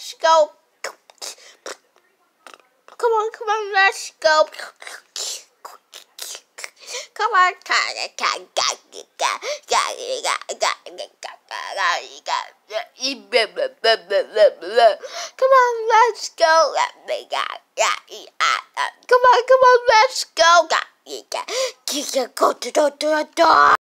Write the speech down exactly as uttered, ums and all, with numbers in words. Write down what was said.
let's go. Come on, come on, let's go. Come on, come on, let's go. Come on, come on, let's go. Go to the door.